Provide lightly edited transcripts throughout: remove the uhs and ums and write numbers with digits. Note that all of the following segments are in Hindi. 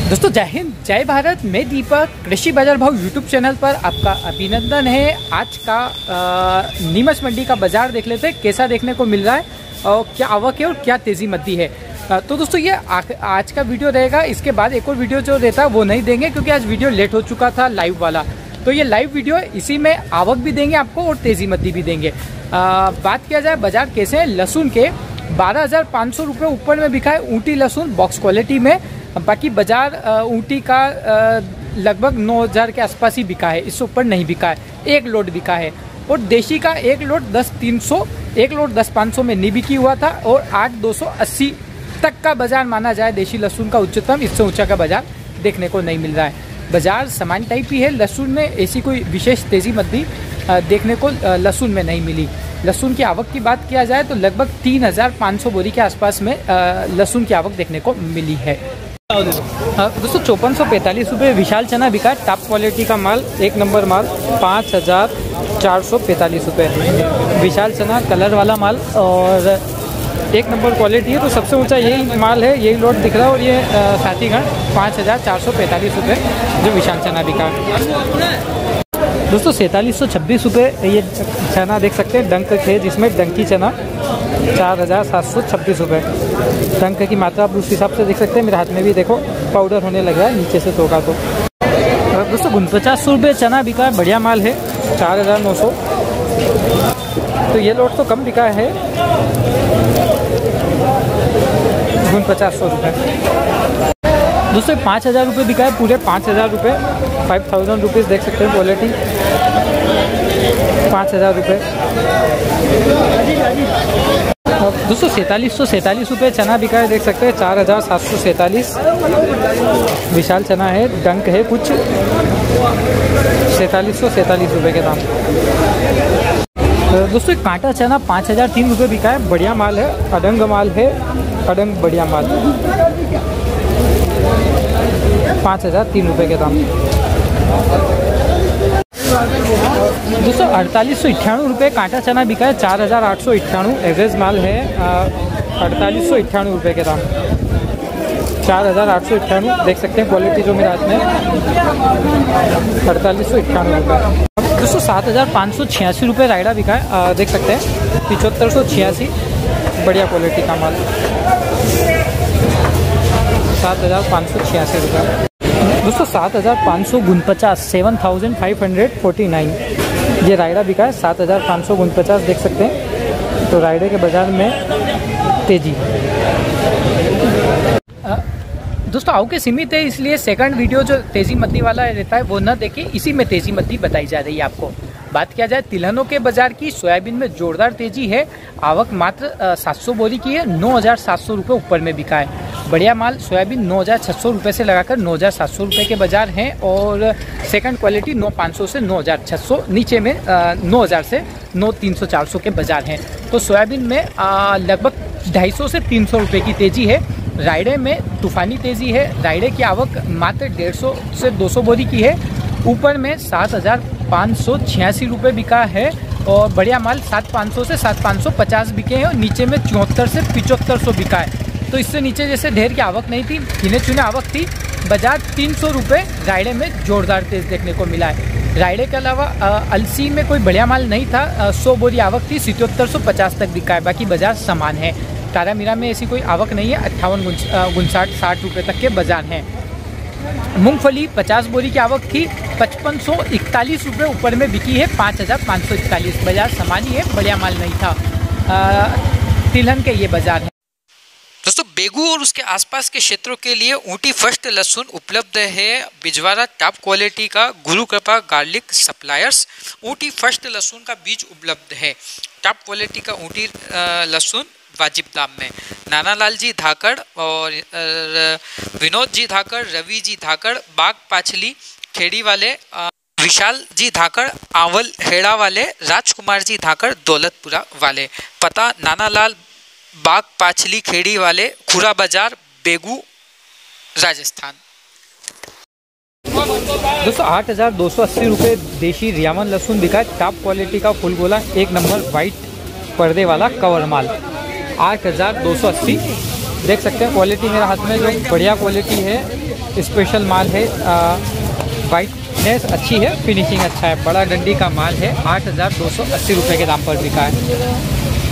दोस्तों जय हिंद जय भारत। मैं दीपक, कृषि बाजार भाव यूट्यूब चैनल पर आपका अभिनंदन है। आज का नीमच मंडी का बाजार देख लेते हैं कैसा देखने को मिल रहा है और क्या आवक है और क्या तेज़ी मंदी है। तो दोस्तों ये आज का वीडियो रहेगा। इसके बाद एक और वीडियो जो रहता है वो नहीं देंगे क्योंकि आज वीडियो लेट हो चुका था लाइव वाला। तो ये लाइव वीडियो है, इसी में आवक भी देंगे आपको और तेज़ी मंदी भी देंगे। बात किया जाए बाजार कैसे है, लहसुन के 12,500 रुपये ऊपर में बिका है ऊटी लहसुन बॉक्स क्वालिटी में। बाकी बाजार ऊटी का लगभग 9,000 के आसपास ही बिका है, इससे ऊपर नहीं बिका है। एक लोड बिका है और देशी का एक लोड 10,300, एक लोड 10,500 में नहीं बिकी हुआ था और 8,280 तक का बाजार माना जाए देशी लहसुन का उच्चतम। इससे ऊंचा का बाजार देखने को नहीं मिल रहा है। बाजार समान टाइप ही है। लहसुन में ऐसी कोई विशेष तेज़ी मंदी देखने को लहसुन में नहीं मिली। लहसुन की आवक की बात किया जाए तो लगभग 3,500 बोरी के आसपास में लहसुन की आवक देखने को मिली है। दोस्तों 5445 रुपये विशाल चना बिका है, टॉप क्वालिटी का माल, एक नंबर माल 5,445 रुपये विशाल चना, कलर वाला माल और एक नंबर क्वालिटी है। तो सबसे ऊंचा यही माल है, यही लोड दिख रहा है और ये साथीगढ़ 5,445 रुपये जो विशाल चना बिका। दोस्तों 4,726 रुपये ये चना देख सकते हैं, डंक है जिसमें डंकी चना 4,726 रुपये। डंक की मात्रा आप उस हिसाब से देख सकते हैं। मेरे हाथ में भी देखो पाउडर होने लग रहा है नीचे से धोखा। तो दोस्तों 49 रुपये चना बिका है, बढ़िया माल है 4,900। तो ये लोड तो कम बिका है 4900 रुपये। दोस्तों 5,000 रुपये बिका है, पूरे 5,000 रुपये, 5,000 रुपीज़ देख सकते हैं क्वालिटी, 5,000 रुपये। दोस्तों 4,747 रुपये चना बिका है, देख सकते हैं 4,747 विशाल चना है, डंक है कुछ 4,747 रुपये के दाम। दोस्तों एक कांटा चना 5,003 रुपये बिका है, बढ़िया माल है, अडंग माल है, अडंग बढ़िया माल, 5,003 रुपये के दाम। दोस्तों 4,898 रुपये कांटा चना बिका है, 4,898 एवरेज माल है, 4,898 रुपये के दाम, 4,898 देख सकते हैं क्वालिटी जो मेरे हाथ में, 4,898 रुपये। दोस्तों 7,586 रुपये रायडा बिका है, देख सकते हैं 7,586 बढ़िया क्वालिटी का माल, 7,586 रुपये। दोस्तों 7,549 7,549 ये रायडा बिका है, 7,549 देख सकते हैं। तो रायडे के बाजार में तेजी। दोस्तों आओ के सीमित है, इसलिए सेकंड वीडियो जो तेज़ी मंदी वाला रहता है वो न देखिए, इसी में तेज़ी मंदी बताई जा रही है आपको। बात किया जाए तिलहनों के बाजार की, सोयाबीन में जोरदार तेजी है, आवक मात्र 700 बोरी की है, 9,700 रुपये ऊपर में बिका है। बढ़िया माल सोयाबीन 9,600 रुपये से लगाकर 9,700 रुपये के बाजार हैं और सेकंड क्वालिटी 9,500 से 9,600, नीचे में 9,000 से 9,300-400 के बाजार हैं। तो सोयाबीन में लगभग 250 से 300 रुपये की तेज़ी है। रायडे में तूफानी तेज़ी है, रायडे की आवक मात्र 150 से 200 बोरी की है, ऊपर में 7,586 रुपये बिका है और बढ़िया माल 7,500 से 7,550 बिके हैं और नीचे में 74 से 7,500 बिका है। तो इससे नीचे जैसे ढेर की आवक नहीं थी, गिने चुने आवक थी। बाजार 300 रुपये रायडे में जोरदार तेज़ देखने को मिला है। रायडे के अलावा अलसी में कोई बढ़िया माल नहीं था, 100 बोरी आवक थी, 7,750 तक बिका है, बाकी बाजार समान है। तारामीरा में ऐसी कोई आवक नहीं है, 58-59-60 रुपये तक के बाजार हैं। मूंगफली 50 बोरी की आवक थी, 5,541 रुपये ऊपर में बिकी है, 5,541। बाजार समान ही है, बढ़िया माल नहीं था। तिलहन के ये बाजार हैं। दोस्तों बेगू और उसके आसपास के क्षेत्रों के लिए ऊटी फर्स्ट लहसुन उपलब्ध है, बिजवारा टॉप क्वालिटी का, गुरु कृपा गार्लिक सप्लायर्स। ऊटी फर्स्ट लहसुन का बीज उपलब्ध है, टॉप क्वालिटी का ऊटी लहसुन वाजिब दाम में। नानालाल जी धाकड़ और विनोद जी धाकड़, रवि जी धाकड़ बाग पाछली खेड़ी वाले, विशाल जी धाकड़ आवल हेड़ा वाले, राजकुमार जी धाकड़ दौलतपुरा वाले। पता नानालाल बाग पाछली खेड़ी वाले, खुरा बाजार, बेगू, राजस्थान। दोस्तों 8,280 रुपये देशी रियावन लहसुन बिका है, टॉप क्वालिटी का फुल गोला, एक नंबर वाइट पर्दे वाला कवर माल, 8,280 देख सकते हैं क्वालिटी मेरे हाथ में जो बढ़िया क्वालिटी है, स्पेशल माल है, वाइटनेस अच्छी है, फिनिशिंग अच्छा है, बड़ा डंडी का माल है। 8,280 रुपये के दाम पर बिका है।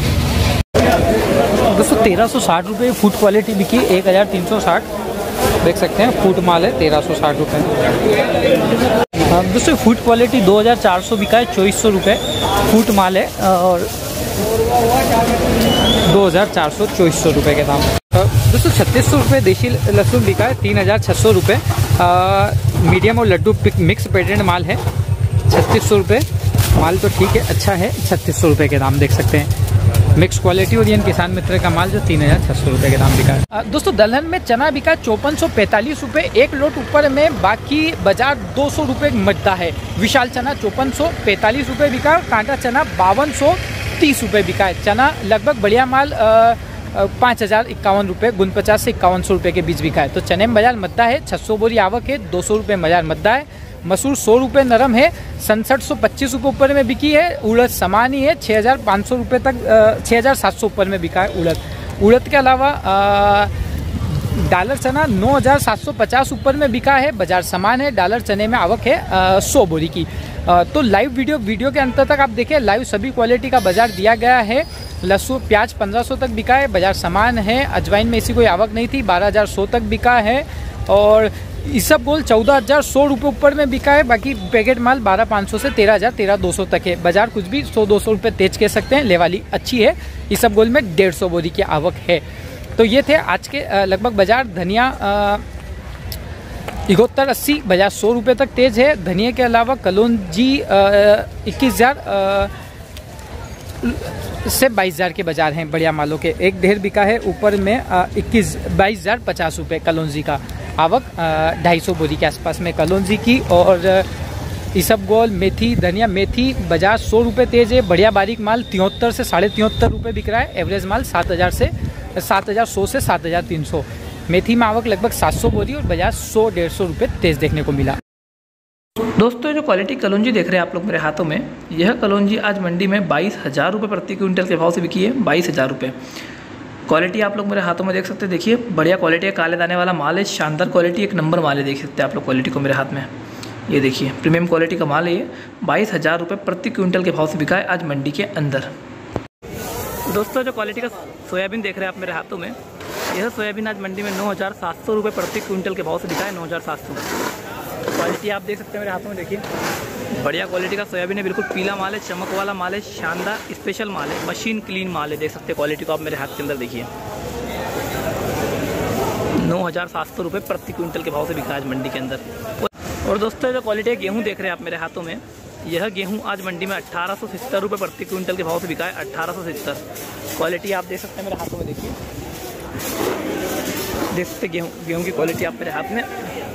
दोस्तों 1,360 रुपये फूड क्वालिटी बिकी, 1,360 देख सकते हैं फूड माल है, 1,360 रुपये। दोस्तों फूड क्वालिटी 2,400 बिका है, 2,400 रुपये फूड माल है और 2,400 2,400 रुपये के दाम। दोस्तों 3,600 रुपये देसी लहसुन बिका है, 3,600 रुपये मीडियम और लड्डू मिक्स पेटेंट माल है, 3,600 रुपये माल तो ठीक है, अच्छा है, 3,600 रुपये के दाम देख सकते हैं। मिक्स क्वालिटी और किसान मित्र का माल जो 3,600 रुपये के दाम बिका है। दोस्तों दलहन में चना बिका 5,445 रुपये एक लोट ऊपर में, बाकी बाजार 200 रुपये मचता है। विशाल चना 5,445 रुपये बिका, कांटा चना 5,230 रुपये बिका है। चना लगभग बढ़िया माल 5,051 रुपये, 49 से 5,100 रुपये के बीच बिका है। तो चने में बाजार मद्दा है, 600 बोरी आवक है, 200 रुपये बाजार मद्दा है। मसूर 100 रुपये नरम है, 6725 रुपये ऊपर में बिकी है। उड़द समान ही है, 6,500 रुपये तक 6,700 ऊपर में बिका है उड़द। उड़द के अलावा डॉलर चना 9,750 ऊपर में बिका है, बाजार समान है। डॉलर चने में आवक है 100 बोरी की। तो लाइव वीडियो के अंत तक आप देखें, लाइव सभी क्वालिटी का बाजार दिया गया है। लहसुन प्याज 1,500 तक बिका है, बाजार समान है। अजवाइन में ऐसी कोई आवक नहीं थी, 12,100 तक बिका है। और इसबगोल 14,100 रुपये ऊपर में बिका है। बाकी पैकेट माल 12,500 से 13,000 13,200 तक है। बाजार कुछ भी 100-200 रुपये तेज कह सकते हैं, लेवाली अच्छी है। इसबगोल में 150 बोरी की आवक है। तो ये थे आज के लगभग बाजार। धनिया 71-80 बाजार 100 रुपये तक तेज है। धनिया के अलावा कलौंजी 21,000 से 22,000 के बाजार हैं बढ़िया मालों के। एक ढेर बिका है ऊपर में 22,050 रुपये कलौंजी का। आवक 250 बोरी के आसपास में कलौंजी की। और इसबगोल मेथी धनिया मेथी बाजार 100 रुपये तेज है। बढ़िया बारीक माल 73 से 73.5 रुपये बिक रहा है। एवरेज माल 7,100 से 7,300। मेथी में आवक लगभग 700 बोरी और बाजार 100-150 रुपये तेज देखने को मिला। दोस्तों जो क्वालिटी कलौंजी देख रहे हैं आप लोग मेरे हाथों में, यह कलौंजी आज मंडी में 22,000 रुपये प्रति क्विंटल के भाव से बिकी है। 22,000 रुपये क्वालिटी आप लोग मेरे हाथों में देख सकते हैं। देखिए बढ़िया क्वालिटी है, काले दाने वाला माल है, शानदार क्वालिटी, एक नंबर माल है। देख सकते हैं आप लोग क्वालिटी को मेरे हाथ में, ये देखिए प्रीमियम क्वालिटी का माल है। ये 22,000 रुपये प्रति क्विंटल के भाव से बिका है आज मंडी के अंदर। दोस्तों जो क्वालिटी का सोयाबीन देख रहे हैं आप मेरे हाथों में, यह सोयाबीन आज मंडी में 9,700 रुपये प्रति क्विंटल के भाव से बिका है। 9,700 क्वालिटी आप देख सकते हैं मेरे हाथों में। देखिए बढ़िया क्वालिटी का सोयाबीन है, बिल्कुल पीला माल है, चमक वाला माल है, शानदार स्पेशल माल है, मशीन क्लीन माल है। देख सकते हैं क्वालिटी को आप मेरे हाथ के अंदर। देखिए 9,700 रुपये प्रति क्विंटल के भाव से बिका आज मंडी के अंदर। और दोस्तों जो क्वालिटी है गेहूँ देख रहे हैं आप मेरे हाथों में, यह गेहूँ आज मंडी में 1,870 रुपये प्रति क्विंटल के भाव से बिका है। 1,870 क्वालिटी आप देख सकते हैं मेरे हाथों में। देखिए देख सकते गेहूँ की क्वालिटी आप मेरे हाथ में।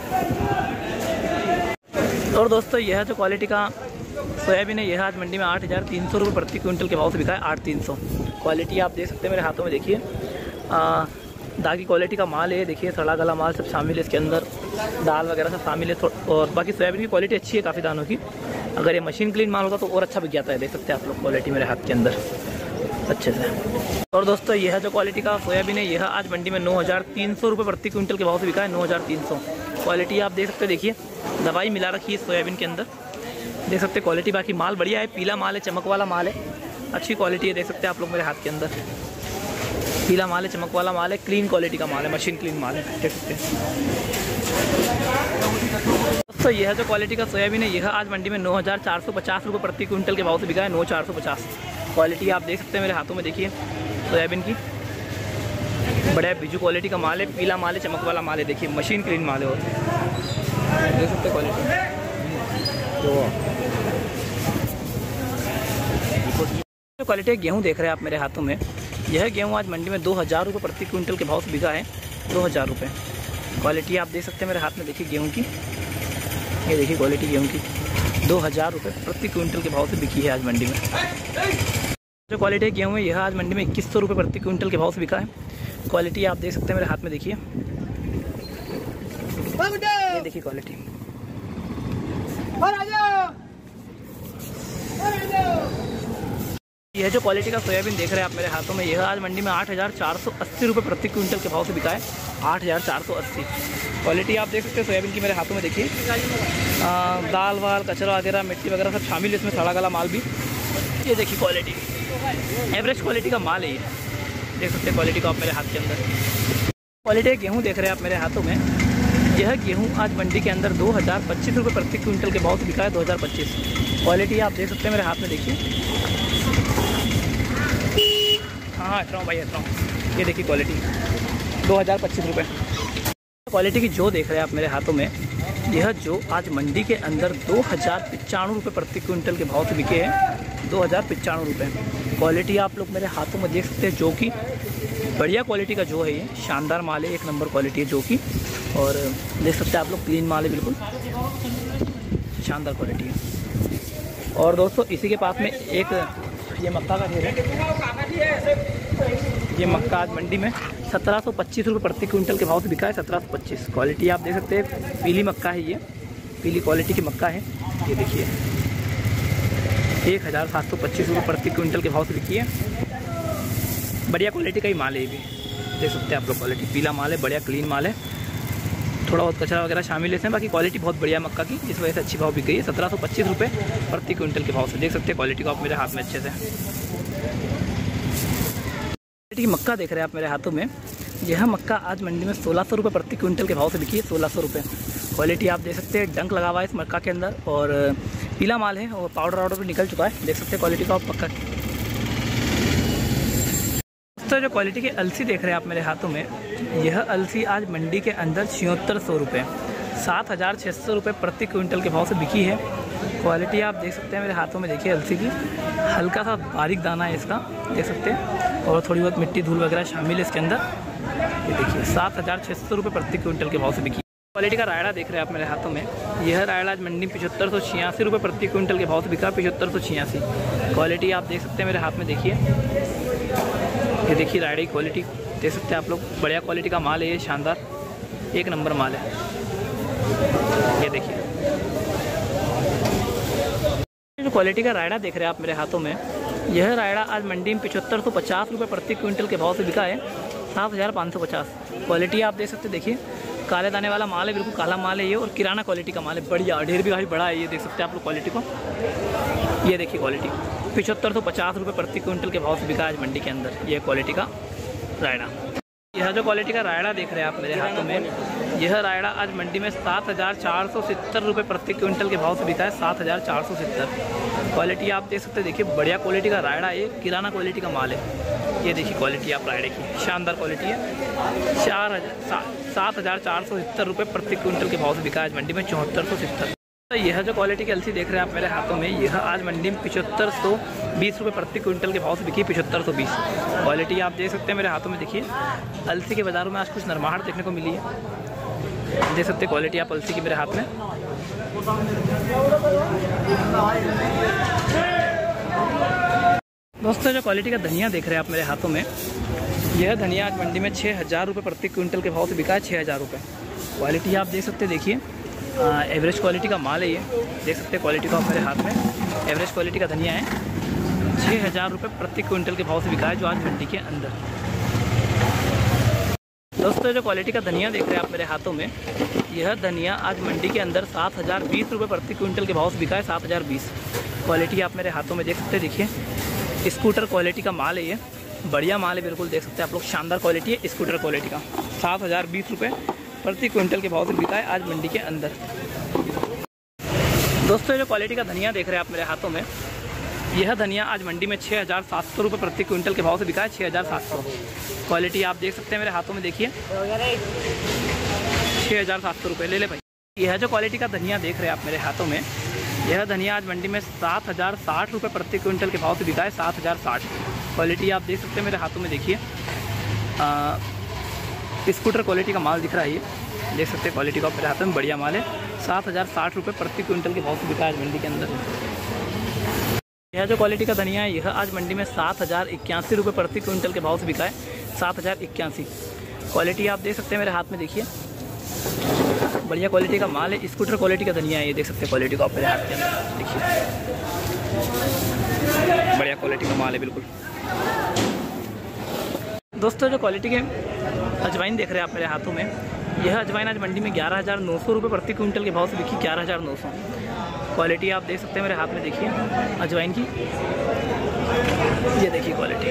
और दोस्तों यह जो क्वालिटी का सोयाबीन है, यह आज मंडी में 8,300 रुपये प्रति क्विंटल के भाव से बिका है। 8,300 क्वालिटी आप देख सकते हैं मेरे हाथों में। देखिए दागी क्वालिटी का माल है। देखिए सड़ा गला माल सब शामिल है इसके अंदर, दाल वगैरह सब शामिल है। और बाकी सोयाबीन की क्वालिटी अच्छी है काफ़ी दानों की। अगर ये मशीन क्लीन माल होता तो और अच्छा बिक जाता है। देख सकते हैं आप लोग क्वालिटी मेरे हाथ के अंदर अच्छे से। और दोस्तों यह जो क्वालिटी का सोयाबीन है, यह आज मंडी में 9,300 रुपये प्रति क्विंटल के भाव से बिका है। 9,300 क्वालिटी आप देख सकते हैं। देखिए दवाई मिला रखी है सोयाबीन के अंदर, देख सकते हैं क्वालिटी। बाकी माल बढ़िया है, पीला माल है, चमक वाला माल है, अच्छी क्वालिटी है। देख सकते हैं आप लोग मेरे हाथ के अंदर, पीला माल है, चमक वाला माल है, क्लीन क्वालिटी का माल है, मशीन क्लीन माल है। देख सकते हैं दोस्तों यह जो क्वालिटी का सोयाबीन है, यह आज मंडी में 9,450 रुपये प्रति क्विंटल के भाव से बिका है। 9,450 क्वालिटी आप देख सकते हैं मेरे हाथों में। देखिए सोयाबीन की बढ़िया बिजू क्वालिटी का माल है, पीला माल है, चमक वाला माल है। देखिए मशीन क्लीन माल है। और देख सकते हैं क्वालिटी जो क्वालिटी गेहूँ देख रहे हैं आप मेरे हाथों में, यह गेहूँ आज मंडी में 2,000 रुपये प्रति क्विंटल के भाव से बिका है। 2,000 रुपये क्वालिटी आप देख सकते हैं मेरे हाथ में। देखिए गेहूँ की, ये देखिए क्वालिटी गेहूँ की 2,000 रुपये प्रति क्विंटल के भाव से बिकी है आज मंडी में। जो क्वालिटी गेहूँ है, यह आज मंडी में 2,100 रुपये प्रति क्विंटल के भाव से बिका है। क्वालिटी आप देख सकते हैं मेरे हाथ में। देखिए ये देखिए क्वालिटी। यह जो क्वालिटी का सोयाबीन देख रहे हैं आप मेरे हाथों में, यह आज मंडी में 8,480 रुपये प्रति क्विंटल के भाव से बिका है। 8,480 क्वालिटी आप देख सकते हैं सोयाबीन की मेरे हाथों में। देखिए दाल वाल कचरा वगैरह मिट्टी वगैरह सब शामिल है इसमें, सड़ा गला माल भी। ये देखिए क्वालिटी, एवरेज क्वालिटी का माल है ये, देख सकते हैं क्वालिटी का आप मेरे हाथ के अंदर। क्वालिटी गेहूँ देख रहे हैं आप मेरे हाथों में, यह गेहूँ आज मंडी के अंदर 2,025 रुपये प्रति क्विंटल के भाव से बिका है। 2025 क्वालिटी आप देख सकते हैं मेरे हाथ में। देखिए हाँ हट रहा हूँ भाई, हट रहा हूँ। ये देखिए क्वालिटी 2,025 रुपये क्वालिटी की जो देख रहे हैं आप मेरे हाथों में, यह जो आज मंडी के अंदर 2,095 रुपये प्रति क्विंटल के भाव से बिके हैं। 2,095 रुपये क्वालिटी आप लोग मेरे हाथों में देख सकते हैं, जो कि बढ़िया क्वालिटी का जो है, ये शानदार माल है, एक नंबर क्वालिटी है जो कि, और देख सकते हैं आप लोग क्लीन माल है, बिल्कुल शानदार क्वालिटी है। और दोस्तों इसी के पास में एक ये मक्का का ढेर है। ये मक्का आज मंडी में 1,725 रुपये प्रति क्विंटल के भाव से बिका है। 1,725 क्वालिटी आप देख सकते हैं, पीली मक्का है, ये पीली क्वालिटी की मक्का है। ये देखिए 1,725 रुपये प्रति क्विंटल के भाव से बिकी है। बढ़िया क्वालिटी का ही माल है, ये भी देख सकते हैं आप लोग। क्वालिटी पीला माल है, बढ़िया क्लीन माल है, थोड़ा बहुत कचरा वगैरह शामिल है, बाकी क्वालिटी बहुत बढ़िया मक्का की, इस वजह से अच्छी भाव बिक गई है। 1,725 रुपये प्रति क्विंटल के भाव से देख सकते हैं क्वालिटी को आप मेरे हाथ में अच्छे से। क्वालिटी की मक्का देख रहे हैं आप मेरे हाथों में, यह मक्का आज मंडी में 1,600 रुपये प्रति क्विंटल के भाव से बिकी है। 1,600 रुपये क्वालिटी आप देख सकते हैं, डंक लगा हुआ है इस मक्का के अंदर, और पीला माल है, और पाउडर वाउडर भी निकल चुका है, देख सकते हैं क्वालिटी का आप मक्का की। तो जो क्वालिटी की अलसी देख रहे हैं आप मेरे हाथों में, यह अलसी आज मंडी के अंदर 7600 रुपये 7,600 रुपये प्रति क्विंटल के भाव से बिकी है। क्वालिटी आप देख सकते हैं मेरे हाथों में। देखिए अलसी की हल्का सा बारीक दाना है इसका, देख सकते हैं, और थोड़ी बहुत मिट्टी धूल वगैरह शामिल है इसके अंदर। ये देखिए 7,600 रुपये प्रति क्विंटल के भाव से बिकी। क्वालिटी का रायड़ा देख रहे हैं आप मेरे हाथों में, यह रायड़ा आज मंडी 7,586 रुपये प्रति क्विंटल के भाव से बिका। 7,586 क्वालिटी आप देख सकते हैं मेरे हाथ में। देखिए ये देखिए रायड़े की क्वालिटी देख सकते हैं आप लोग, बढ़िया क्वालिटी का माल है ये, शानदार एक नंबर माल है। ये देखिए जो क्वालिटी का रायड़ा देख रहे हैं आप मेरे हाथों में, यह रायड़ा आज मंडी में 7,550 रुपये प्रति क्विंटल के भाव से बिका है। 7,550 क्वालिटी आप देख सकते हैं। देखिए काले दाने वाला माल है, बिल्कुल काला माल है ये, और किराना क्वालिटी का माल है, बढ़िया, ढेर भी भाई बड़ा है, ये देख सकते हैं आप लोग क्वालिटी को। ये देखिए क्वालिटी 7,550 रुपये प्रति क्विंटल के भाव से बिका आज मंडी के अंदर, ये क्वालिटी का रायड़ा। यह जो क्वालिटी का रायड़ा देख रहे हैं आप मेरे हाथों में, यह रायड़ा आज मंडी में 7,470 रुपये प्रति क्विंटल के भाव से बिका है। 7,470 क्वालिटी आप देख सकते हैं। देखिए बढ़िया क्वालिटी का रायड़ा, ये किराना क्वालिटी का माल है। ये देखिए क्वालिटी आप रायड़े की, शानदार क्वालिटी है। 7,470 रुपये प्रति क्विंटल के भाव से बिका आज मंडी में। 7,470। तो यह जो क्वालिटी की अलसी देख रहे हैं आप मेरे हाथों में, यह आज मंडी में 7,520 रुपये प्रति क्विंटल के भाव से बिकी। 7,520 क्वालिटी आप देख सकते हैं मेरे हाथों में। देखिए अलसी के बाज़ारों में आज कुछ नरमाहट देखने को मिली है, देख सकते हैं क्वालिटी आप अलसी की मेरे हाथ में। दोस्तों जो क्वालिटी का धनिया देख रहे हैं आप मेरे हाथों में, यह धनिया आज मंडी में 6,000 रुपये प्रति क्विंटल के भाव से बिका है। 6,000 रुपये क्वालिटी आप देख सकते हैं। देखिए एवरेज क्वालिटी का माल है ये, देख सकते हैं क्वालिटी का मेरे हाथ में। एवरेज क्वालिटी का धनिया है, 6,000 रुपये प्रति क्विंटल के भाव से बिका है जो आज मंडी के अंदर। दोस्तों जो क्वालिटी का धनिया देख रहे हैं आप मेरे हाथों में, यह धनिया आज मंडी के अंदर 7,020 रुपये प्रति क्विंटल के भाव से बिका है। 7,020 क्वालिटी आप मेरे हाथों में देख सकते हैं। देखिए स्कूटर क्वालिटी का माल है ये, बढ़िया माल है, बिल्कुल देख सकते हैं आप लोग, शानदार क्वालिटी है स्कूटर क्वालिटी का। 7,020 रुपये प्रति क्विंटल के भाव से बिका है आज मंडी के अंदर। दोस्तों जो क्वालिटी का धनिया देख रहे हैं आप मेरे हाथों में, यह धनिया आज मंडी में 6,700 रुपये प्रति क्विंटल के भाव से बिका है। 6,700 क्वालिटी आप देख सकते हैं मेरे हाथों में। देखिए 6,700 रुपये ले ले भाई। यह जो क्वालिटी का धनिया देख रहे हैं आप मेरे हाथों में, यह धनिया आज मंडी में 7,060 रुपये प्रति क्विंटल के भाव से बिका है। 7,060 क्वालिटी आप देख सकते हैं मेरे हाथों में। देखिए स्कूटर क्वालिटी का माल दिख रहा है, ये देख सकते हैं क्वालिटी का मेरे हाथ में, बढ़िया माल है। 7,060 रुपये प्रति क्विंटल के भाव से बिका है आज मंडी के अंदर। यह जो क्वालिटी का धनिया है, यह आज मंडी में 7,081 रुपये प्रति क्विंटल के भाव से बिका है। 7,081 क्वालिटी आप देख सकते हैं मेरे हाथ में। देखिए बढ़िया क्वालिटी का माल है, स्कूटर क्वालिटी का धनिया है, ये देख सकते हैं क्वालिटी को आप मेरे हाथ के अंदर। देखिए बढ़िया क्वालिटी का माल है बिल्कुल। दोस्तों जो क्वालिटी के अजवाइन देख रहे हैं आप मेरे हाथों में, यह अजवाइन आज मंडी में 11,900 रुपये प्रति क्विंटल के भाव से बिकी। 11,900 क्वालिटी आप देख सकते हैं मेरे हाथ में, देखिए अजवाइन की, ये देखिए क्वालिटी।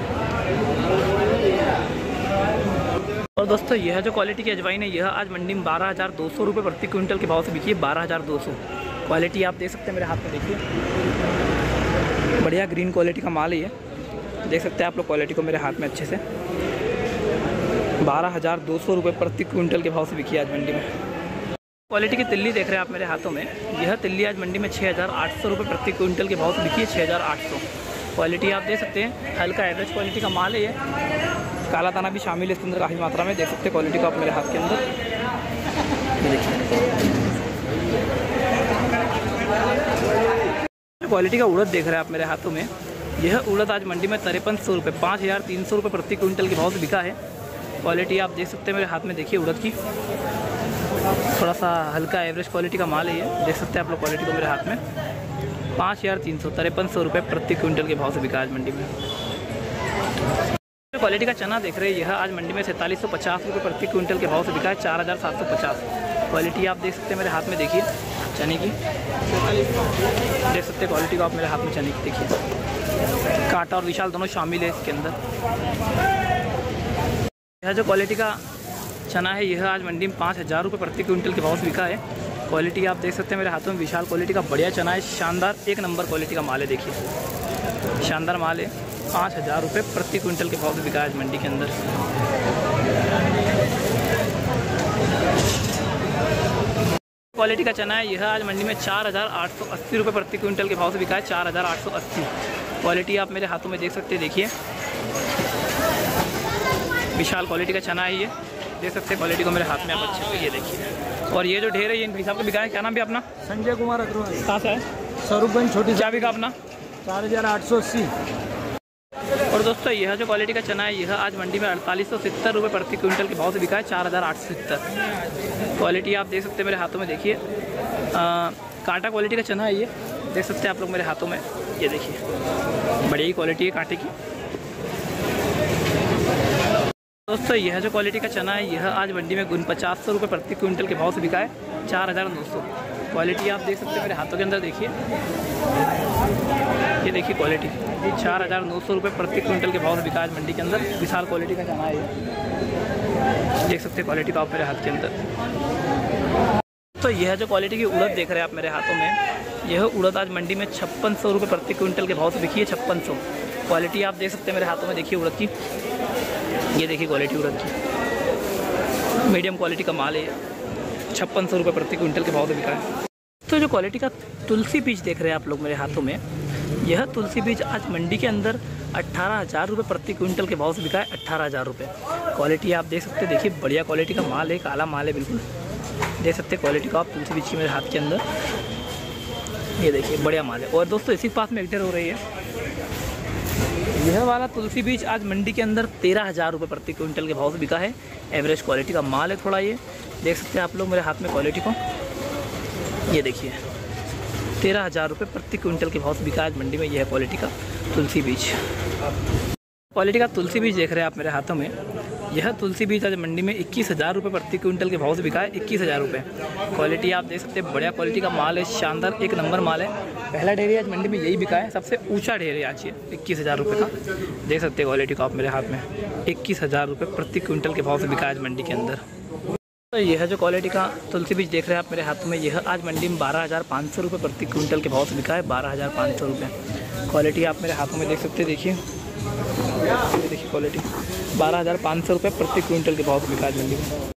और दोस्तों यह जो क्वालिटी की अजवाइन है, यह आज मंडी में 12,200 रुपये प्रति क्विंटल के भाव से बिकी है। 12,200 क्वालिटी आप देख सकते हैं मेरे हाथ में, देखिए बढ़िया ग्रीन क्वालिटी का माल है ये, देख सकते हैं आप लोग क्वालिटी को मेरे हाथ में अच्छे से। 12,200 रुपये प्रति क्विंटल के भाव से बिकी आज मंडी में। क्वालिटी की तिल्ली देख रहे हैं आप मेरे हाथों में, यह तिल्ली आज मंडी में 6,800 रुपये प्रति क्विंटल के भाव से बिकी है। 6,800 क्वालिटी आप देख सकते हैं, हल्का एवरेज क्वालिटी का माल है ये। काला दाना भी शामिल है इसके अंदर काफ़ी मात्रा में, देख सकते हैं क्वालिटी को आप मेरे हाथ के अंदर। क्वालिटी का उड़द देख रहे हैं आप मेरे हाथों में, यह उड़द आज मंडी में 5300 रुपये 5,300 रुपये प्रति क्विंटल के भाव से बिका है। क्वालिटी आप देख सकते हैं मेरे हाथ में, देखिए उड़द की, थोड़ा सा हल्का एवरेज क्वालिटी का माल है ये, देख सकते हैं आप लोग क्वालिटी को मेरे हाथ में। 5,300 5300 रुपये प्रति क्विंटल के भाव से बिका आज मंडी में। क्वालिटी का चना देख रहे हैं, यह आज मंडी में 4,450 रुपये प्रति क्विंटल के भाव से बिका है। 4,750 क्वालिटी आप देख सकते हैं मेरे हाथ में, देखिए चने की, देख सकते हैं क्वालिटी को आप मेरे हाथ में चने की, देखिए कांटा और विशाल दोनों शामिल है इसके अंदर। यह जो क्वालिटी का चना है, यह आज मंडी में 5,000 रुपये प्रति क्विंटल के भाव से बिका है। क्वालिटी आप देख सकते हैं मेरे हाथों में, विशाल क्वालिटी का बढ़िया चना है, शानदार एक नंबर क्वालिटी का माल है, देखिए शानदार माल है। 5,000 रुपये प्रति क्विंटल के भाव से बिका आज मंडी के अंदर। क्वालिटी का चना है, यह आज मंडी में 4,880 रुपये प्रति क्विंटल के भाव से बिका है। 4,880 क्वालिटी आप मेरे हाथों में देख सकते हैं, देखिए विशाल क्वालिटी का चना है ये, देख सकते हैं क्वालिटी को मेरे हाथ में आप अच्छे से, ये देखिए। और ये जो ढेर है ये इन भाई साहब को बिका है, क्या नाम भी अपना? संजय कुमार अग्रवाल। कहाँ से है? स्वरूपगंज छोटी। क्या बिका अपना? 4,880। और दोस्तों यह जो क्वालिटी का चना है, यह आज मंडी में 4,870 रुपये प्रति क्विंटल के भाव से बिका है। 4,870 क्वालिटी आप देख सकते हैं मेरे हाथों में, देखिए कांटा क्वालिटी का चना है ये, देख सकते हैं आप लोग मेरे हाथों में, ये देखिए बढ़िया ही क्वालिटी है कांटे की। दोस्तों यह जो क्वालिटी का चना है, यह आज मंडी में 4,500 रुपये प्रति क्विंटल के भाव से बिका है। 4,900 क्वालिटी आप देख सकते हैं मेरे हाथों के अंदर, देखिए ये देखिए क्वालिटी 4,900 रुपये प्रति क्विंटल के भाव से बिका आज मंडी के अंदर। विशाल क्वालिटी का चना है ये, देख सकते हैं क्वालिटी को आप मेरे हाथ के अंदर। तो यह जो क्वालिटी की उड़द देख रहे हैं आप मेरे हाथों में, यह उड़द आज मंडी में 5,600 रुपये प्रति क्विंटल के भाव से बिकी है। 5,600 क्वालिटी आप देख सकते हैं मेरे हाथों में, देखिए उड़द की, ये देखिए क्वालिटी उड़द की, मीडियम क्वालिटी का माल है। 5,600 रुपये प्रति क्विंटल के भाव से बिका है। तो जो क्वालिटी का तुलसी बीज देख रहे हैं आप लोग मेरे हाथों में, यह तुलसी बीज आज मंडी के अंदर 18,000 रुपये प्रति क्विंटल के भाव से बिका है। 18,000 रुपये क्वालिटी आप देख सकते हैं, देखिए बढ़िया क्वालिटी का माल है, काला माल है बिल्कुल, देख सकते हैं क्वालिटी को आप तुलसी बीज की मेरे हाथ के अंदर, ये देखिए बढ़िया माल है। और दोस्तों इसी पास में एक ढेर हो रही है, यह वाला तुलसी बीज आज मंडी के अंदर 13,000 रुपये प्रति क्विंटल के भाव से बिका है। एवरेज क्वालिटी का माल है थोड़ा, ये देख सकते हैं आप लोग मेरे हाथ में क्वालिटी को, ये देखिए 13,000 रुपये प्रति क्विंटल के भाव से बिका आज मंडी में यह क्वालिटी का तुलसी बीज। क्वालिटी का तुलसी बीज देख रहे हैं आप मेरे हाथों में, यह तुलसी बीज आज मंडी में 21,000 रुपये प्रति क्विंटल के भाव से बिका है। 21,000 रुपये क्वालिटी आप देख सकते हैं, बढ़िया क्वालिटी का माल है, शानदार एक नंबर माल है। पहला ढेर आज मंडी में यही बिका है, सबसे ऊंचा ढेर है आज ये 21,000 रुपये का, देख सकते हैं क्वालिटी को आप मेरे हाथ में। 21,000 रुपये प्रति क्विंटल के भाव से बिका आज मंडी के अंदर। तो यह जो क्वालिटी का तुलसी बीज देख रहे हैं आप मेरे हाथों में, यह आज मंडी में 12,500 रुपये प्रति क्विंटल के भाव से बिका है। 12,500 रुपये क्वालिटी आप मेरे हाथों में देख सकते हैं, देखिए क्वालिटी 12,500 रुपये प्रति क्विंटल के भाव से बिका आज मंडी में।